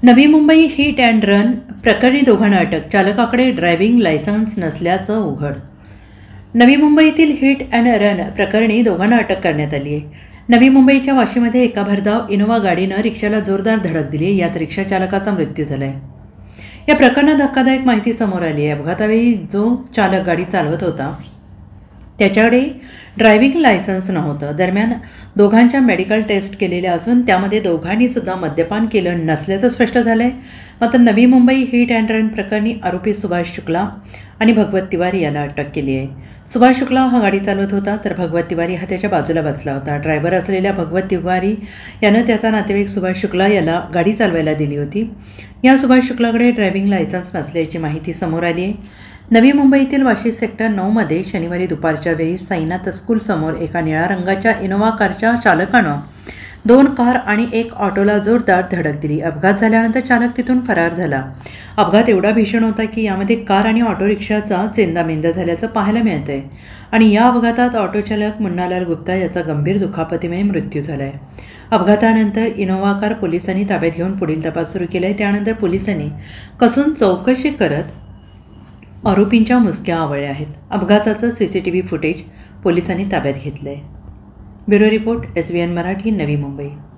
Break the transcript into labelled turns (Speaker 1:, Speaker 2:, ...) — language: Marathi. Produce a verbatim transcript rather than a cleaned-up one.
Speaker 1: Navi Mumbai hit and run प्रकरणी दोघांना अटक. चालकाकडे ड्रायव्हिंग लायसन्स नसल्याचं उघड. नवी मुंबईतील हिट अँड रन प्रकरणी दोघांना अटक करण्यात आली आहे. नवी मुंबईच्या वाशीमध्ये एका भरधाव इनोव्हा गाडीनं रिक्षाला जोरदार धडक दिली. यात रिक्षा चालकाचा मृत्यू झाला आहे. या प्रकरणात धक्कादायक माहिती समोर आली आहे. अपघातावेळी जो चालक गाडी चालवत होता त्याच्याकडे ड्रायव्हिंग लायसन्स नव्हतं. दरम्यान दोघांच्या मेडिकल टेस्ट केलेल्या असून त्यामध्ये दोघांनी सुद्धा मद्यपान केलं नसल्याचं स्पष्ट झालं आहे. मात्र Navi Mumbai hit and run प्रकरणी आरोपी सुभाष शुक्ला आणि भगवत तिवारी याला अटक केली आहे. सुभाष शुक्ला हा गाडी चालवत होता तर भगवत तिवारी हा त्याच्या बाजूला बसला होता. ड्रायव्हर असलेल्या भगवत तिवारी यानं त्याचा नातेवाईक सुभाष शुक्ला याला गाडी चालवायला दिली होती. या सुभाष शुक्लाकडे ड्रायव्हिंग लायसन्स नसल्याची माहिती समोर आली आहे. नवी मुंबईतील वाशी सेक्टर नऊमध्ये शनिवारी दुपारच्या वेळी साईनाथ स्कूलसमोर एका निळ्या रंगाच्या इनोव्हा कारच्या चालकानं दोन कार आणि एक ऑटोला जोरदार धडक दिली. अपघात झाल्यानंतर चालक तिथून फरार झाला. अपघात एवढा भीषण होता की यामध्ये कार आणि ऑटो रिक्षाचा चेंदामेंदा झाल्याचं पाहायला मिळतं आहे. आणि या अपघातात ऑटोचालक मुन्नालाल गुप्ता याचा गंभीर दुखापतीमुळे मृत्यू झाला आहे. अपघातानंतर इनोव्हा कार पोलिसांनी ताब्यात घेऊन पुढील तपास सुरू केला आहे. त्यानंतर पोलिसांनी कसून चौकशी करत आरोपींच्या मुसक्या आवळल्या आहेत. अपघाताचं C C T V footage पोलिसांनी ताब्यात घेतलं आहे. Bureau report S B N Marathi, Navi Mumbai.